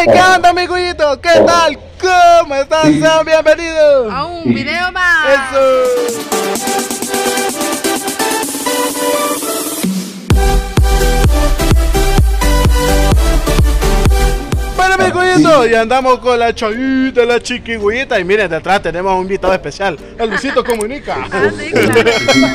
¡Hey! ¿Qué onda, amiguitos? ¿Qué tal? ¿Cómo están? Sean bienvenidos a un video más. ¡Eso! Bueno, amiguitos, y andamos con la Chayita, la chiquigüita. Y miren, detrás tenemos a un invitado especial, el Luisito Comunica. Sí, claro.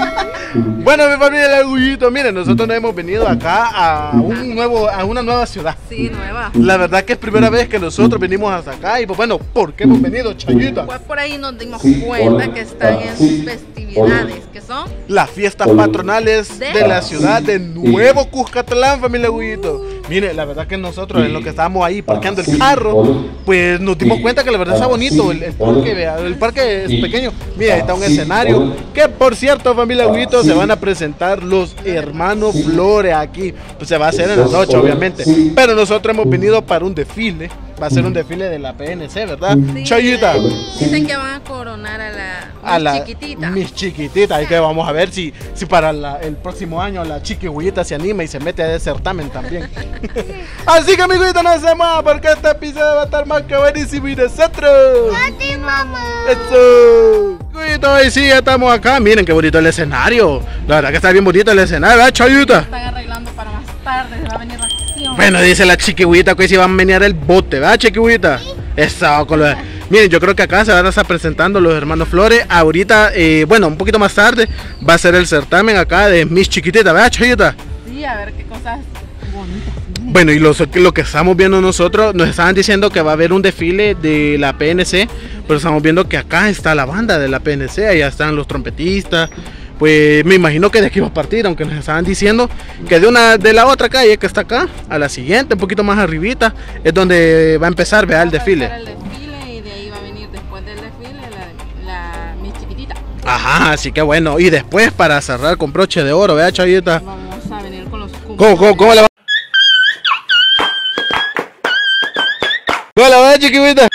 Bueno, mi familia, el Argullito, miren, nosotros nos hemos venido acá a una nueva ciudad. Sí, nueva. La verdad que es primera vez que nosotros venimos hasta acá. Y pues bueno, ¿por qué hemos venido, Chayita? Pues por ahí nos dimos cuenta que están en sus festividades, que son las fiestas patronales de la ciudad de Nuevo Cuscatlán, familia Argullito. Mire, la verdad que nosotros en lo que estábamos ahí parqueando el carro, pues nos dimos cuenta que la verdad está bonito el parque, vea, el parque es pequeño. Mira, ahí está un escenario, que por cierto, familia Argullito, se van a presentar los hermanos Flores aquí. Pues se va a hacer en la noche, obviamente, pero nosotros hemos venido para un desfile. Va a ser un desfile de la PNC, ¿verdad? Sí, Chayita. Dicen que van a coronar a la chiquitita. Mis chiquititas. Y que vamos a ver si para el próximo año la chiquigüita se anima y se mete a ese certamen también. Así que, amiguitos, no se más, porque este episodio va a estar más que buenísimo y nosotros. ¡Continuamos! ¡Eso! Amiguitos, y sí, ya estamos acá. Miren qué bonito el escenario. La verdad que está bien bonito el escenario, ¿verdad, Chayita? Están arreglando para más tarde, se va a venir la acción. Bueno, dice la chiquigüita que hoy se va a menear el bote, ¿verdad, chiquigüita? Eso, con lo de... Miren, yo creo que acá se van a estar presentando los hermanos Flores. Ahorita, bueno, un poquito más tarde va a ser el certamen acá de Mis Chiquititas, ¿verdad, Chayita? Sí, a ver qué cosas bonitas. Bueno, y lo que estamos viendo nosotros, nos estaban diciendo que va a haber un desfile de la PNC, pero estamos viendo que acá está la banda de la PNC, allá están los trompetistas. Pues me imagino que de aquí va a partir, aunque nos estaban diciendo que de la otra calle que está acá a la siguiente, un poquito más arribita, es donde va a empezar, vea, el desfile. El desfile y de ahí va a venir después del desfile la Mis Chiquitita. Ajá, así que bueno, y después para cerrar con broche de oro, vea, Chayita. Vamos a venir con los cumpleaños. ¿Cómo le va? ¿Cómo le va, chiquita?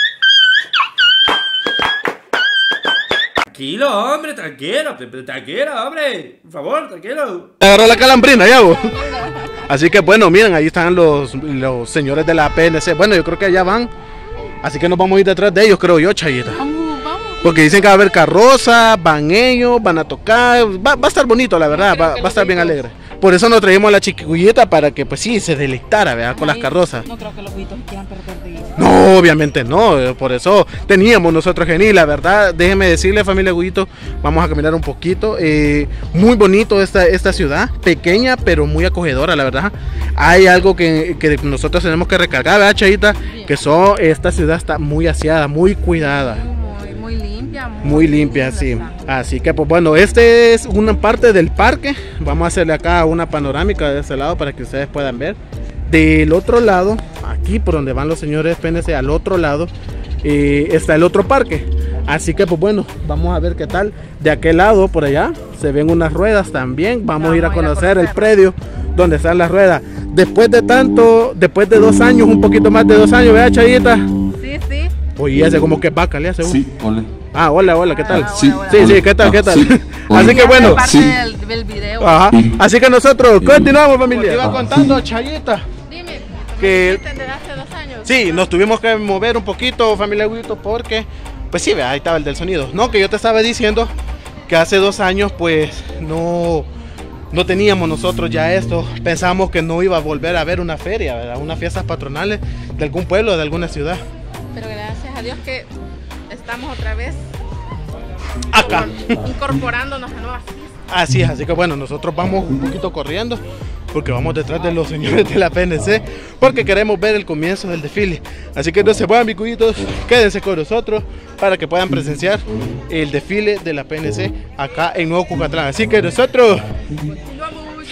Tranquilo, hombre, tranquilo, hombre. Por favor, tranquilo. Agarró la calambrina ya, vos. Así que bueno, miren, ahí están los señores de la PNC. Bueno, yo creo que allá van. Así que nos vamos a ir detrás de ellos, creo yo, Chayita. Vamos. Porque dicen que va a haber carroza, van ellos, van a tocar. Va a estar bonito, la verdad, va a estar bien alegre. Por eso nos traímos a la chiquigullita para que pues sí, se deleitara, ¿verdad? Con las carrozas. No creo que los huitos quieran perder de vista. No, obviamente no, por eso teníamos nosotros genial, la verdad, déjenme decirle, familia Guito, vamos a caminar un poquito, muy bonito esta ciudad, pequeña pero muy acogedora, la verdad. Hay algo que nosotros tenemos que recargar, ¿verdad, Chayita? Que esta ciudad está muy aseada, muy cuidada. Muy limpia. Muy limpia, sí. Así que pues bueno, este es una parte del parque, vamos a hacerle acá una panorámica de este lado para que ustedes puedan ver. Del otro lado, aquí por donde van los señores PNC, al otro lado está el otro parque. Así que pues bueno, vamos a ver qué tal. De aquel lado, por allá, se ven unas ruedas también. Vamos a ir a conocer el predio donde están las ruedas. Después de 2 años, un poquito más de 2 años, ¿verdad, Chayita? Sí. Oye, hace como que vaca, le hace. Sí, hola. Ah, hola, ¿qué tal? Sí, ¿qué tal? Sí. Así que bueno. Parte del video. Ajá. Así que nosotros continuamos, familia. Te iba contando, Chayita. Dime, Que desde hace 2 años. sí, nos tuvimos que mover un poquito, familia Guito, porque pues sí, ahí estaba el del sonido. No, que yo te estaba diciendo que hace 2 años pues no teníamos nosotros ya esto. Pensábamos que no iba a volver a haber una feria, ¿verdad? Unas fiestas patronales de algún pueblo, de alguna ciudad. Pero gracias a Dios que estamos otra vez Acá. incorporándonos a nuevas fiestas. Así es, así que bueno, nosotros vamos un poquito corriendo porque vamos detrás de los señores de la PNC porque queremos ver el comienzo del desfile. Así que no se vayan, mis cuyitos, quédense con nosotros para que puedan presenciar el desfile de la PNC acá en Nuevo Cuscatlán. Así que nosotros Continuamos.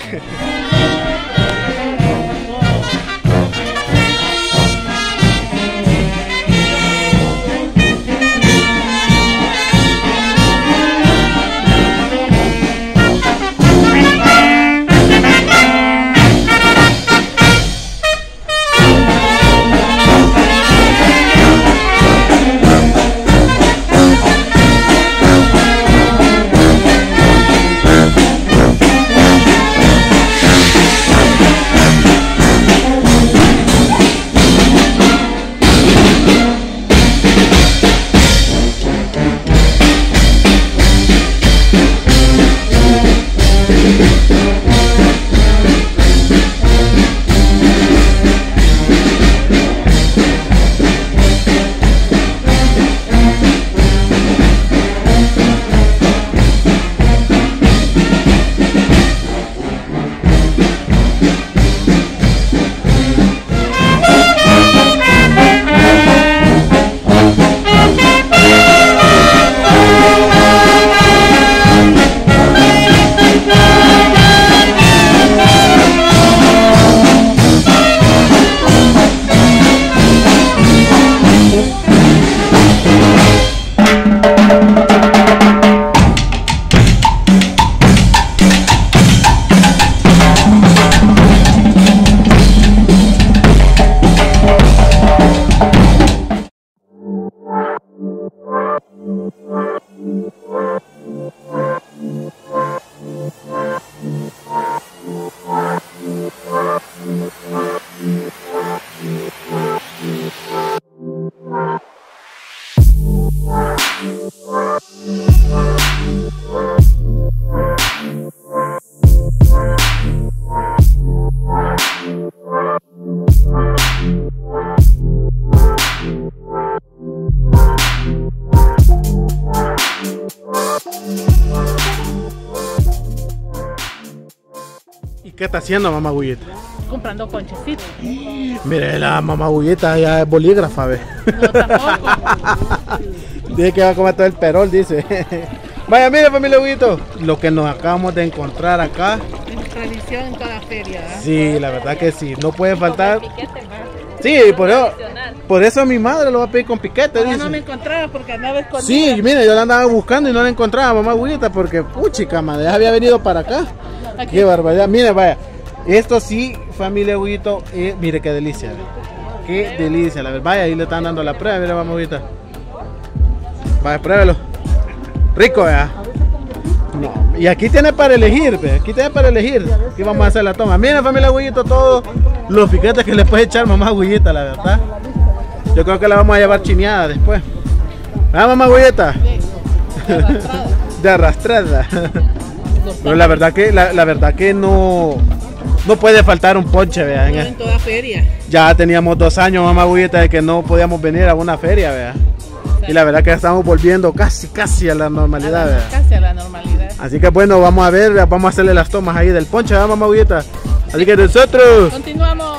¿Qué está haciendo mamá Bullita? Comprando ponchecitos. Mire, la mamá Bullita ya es bolígrafa, ve. No, tampoco. Dice que va a comer todo el perol, dice. Vaya, mire familia Bullito, lo que nos acabamos de encontrar acá. Es tradición en cada feria, ¿verdad? Sí, la verdad que sí, no puede faltar. Sí, por eso mi madre lo va a pedir con piquete, dice. No me encontraba porque andaba escondida. Sí, mire, yo la andaba buscando y no la encontraba, mamá Bullita, porque puchica, madre, ya había venido para acá. Aquí. Qué barbaridad, mire, vaya. Esto sí, familia Bullito, mire qué delicia, ve. Qué delicia, la verdad. Vaya, ahí le están dando la prueba, mire, mamá Bullita. Vaya, pruébelo. Rico, ¿verdad? No, y aquí tiene para elegir, ve. Aquí tiene para elegir. Aquí vamos a hacer la toma. Miren, familia Bullito, todos los piquetes que le puede echar mamá Bullita, la verdad. Yo creo que la vamos a llevar chineada después. ¿Verdad, mamá Bullita? De arrastrada. Pero la verdad que no puede faltar un ponche, vea. En toda feria. Ya teníamos 2 años, mamá Bullita, de que no podíamos venir a una feria, vea. Y la verdad que estamos volviendo casi a la normalidad, vea. Casi a la normalidad. Así que bueno, vamos a ver, vamos a hacerle las tomas ahí del ponche, ¿verdad, mamá Bullita? Así que nosotros continuamos.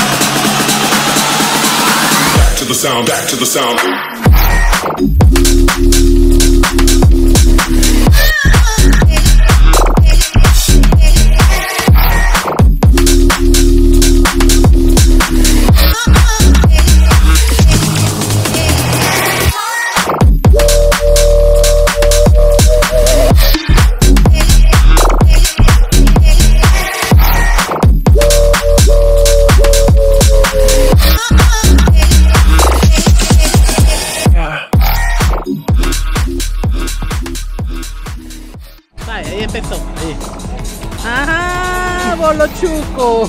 Back to the sound. Ahí empezó. Ahí. Ajá, bolo chuco.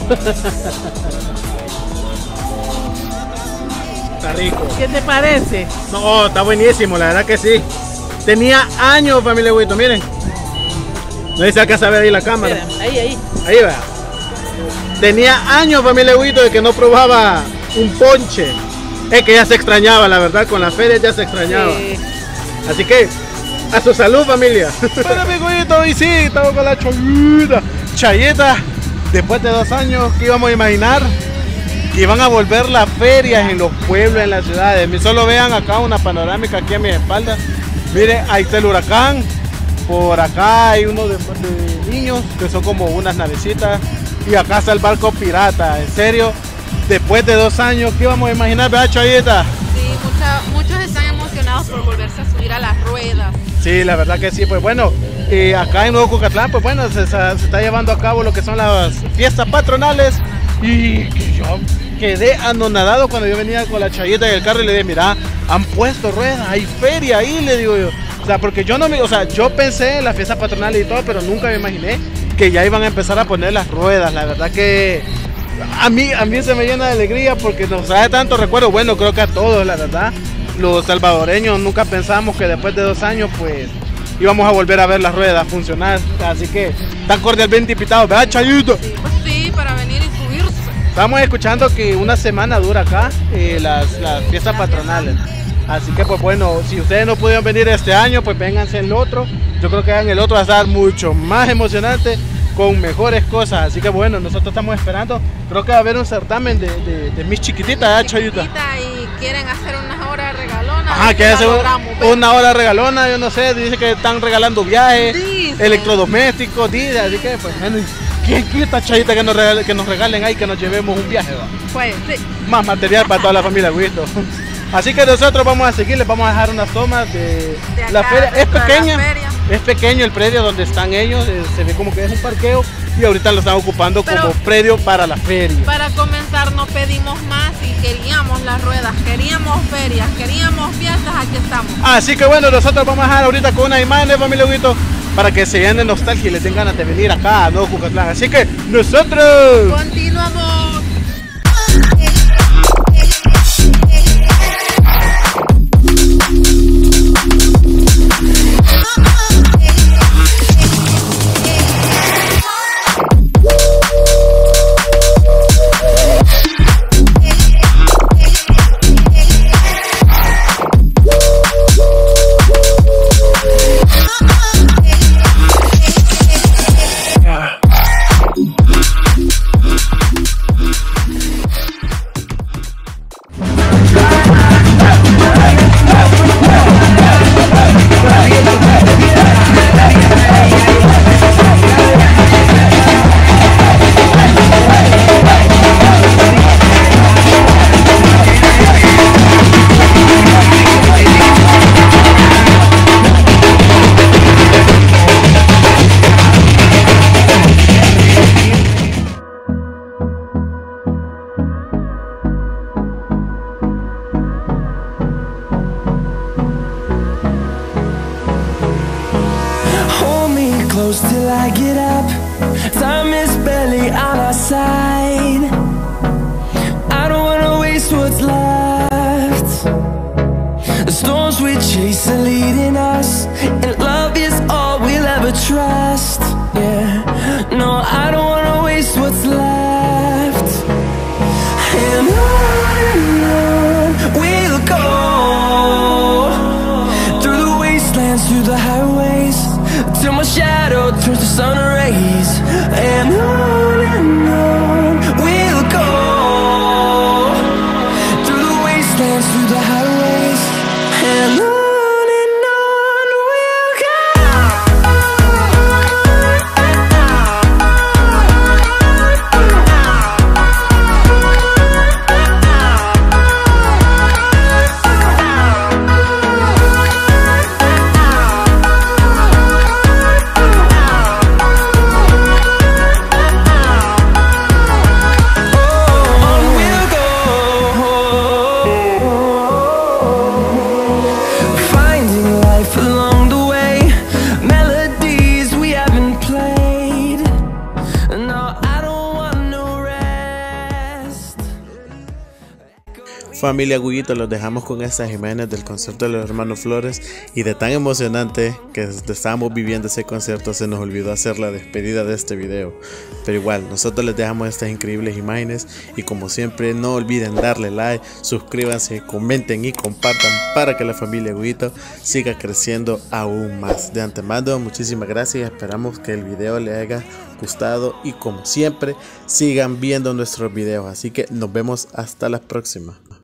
está rico. ¿Qué te parece? No, está buenísimo, la verdad que sí. Tenía años, familia Huito, miren. No sé si alcanza a ver ahí la cámara. Espera, ahí. Ahí va. Tenía años, familia Huito, de que no probaba un ponche. Es que ya se extrañaba, la verdad, con la feria ya se extrañaba. Sí. Así que, a su salud, familia. Bueno, amiguito, y sí, estamos con la Chayeta. Después de 2 años, ¿qué íbamos a imaginar? Que iban a volver las ferias en los pueblos, en las ciudades. Solo vean acá una panorámica aquí a mi espalda. Miren, ahí está el huracán. Por acá hay uno de niños, que son como unas navecitas. Y acá está el barco pirata. En serio, después de 2 años, ¿qué íbamos a imaginar, verdad, Chayeta? Sí, muchos están emocionados por volverse a subir a las ruedas. Sí, la verdad que sí, pues bueno, acá en Nuevo Cucatlán, pues bueno, se está llevando a cabo lo que son las fiestas patronales. Y que yo quedé anonadado cuando yo venía con la Chayeta en el carro y le dije, mira, han puesto ruedas, hay feria ahí, le digo yo. O sea, porque yo no me, o sea, yo pensé en las fiestas patronales y todo, pero nunca me imaginé que ya iban a empezar a poner las ruedas. La verdad que a mí se me llena de alegría porque nos trae tanto recuerdo. Bueno, creo que a todos, la verdad. Los salvadoreños nunca pensamos que después de 2 años, pues, íbamos a volver a ver las ruedas funcionar. Así que, tan cordialmente invitados, ¿verdad, Chayito? Sí, pues sí, para venir y subirse. Estamos escuchando que una semana dura acá las fiestas patronales. Así que, pues bueno, si ustedes no pudieron venir este año, pues vénganse en el otro. Yo creo que en el otro va a estar mucho más emocionante, con mejores cosas. Así que bueno, nosotros estamos esperando. Creo que va a haber un certamen de mis chiquititas, ¿eh, Chayuta? Y quieren hacer unas horas regalonas. Ajá, que hacer una hora regalona, yo no sé, dice que están regalando viajes, electrodomésticos, dice, así que pues bueno, ¿quién quita, Chayita, que nos regalen ahí, que nos llevemos un viaje? ¿Va? Pues sí. Más material para toda la familia Huito. Así que nosotros vamos a seguir, les vamos a dejar unas tomas de la feria. Es pequeña, es pequeño el predio donde están ellos, se ve como que es un parqueo y ahorita lo están ocupando como predio para la feria. Para comenzar no pedimos más y queríamos las ruedas, queríamos ferias, queríamos fiestas, aquí estamos. Así que bueno, nosotros vamos a dejar ahorita con una imagen de familia Huito para que se llenen de nostalgia y les den ganas de venir acá a Nuevo Cucatlán. Así que nosotros continuamos. close till I get up. Time is barely on our side. I don't wanna waste what's left. The storms we chase are leading us, and love is all we'll ever trust. Yeah, no, I don't wanna waste what's left. And on we'll go, through the wastelands, through the highways, till my shadow turns to sun rays. And on we'll go, through the wastelands, through the highways, and on we'll go. Familia Guyito, los dejamos con estas imágenes del concierto de los hermanos Flores, y de tan emocionante que estábamos viviendo ese concierto se nos olvidó hacer la despedida de este video. Pero igual, nosotros les dejamos estas increíbles imágenes, y como siempre no olviden darle like, suscríbanse, comenten y compartan para que la familia Guyito siga creciendo aún más. De antemano, muchísimas gracias, esperamos que el video les haya gustado y como siempre sigan viendo nuestros videos, así que nos vemos hasta la próxima.